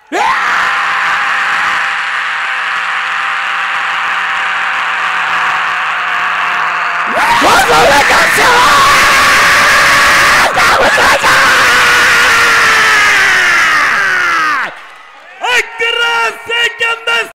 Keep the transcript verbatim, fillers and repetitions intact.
我走了，感谢我，大不大家。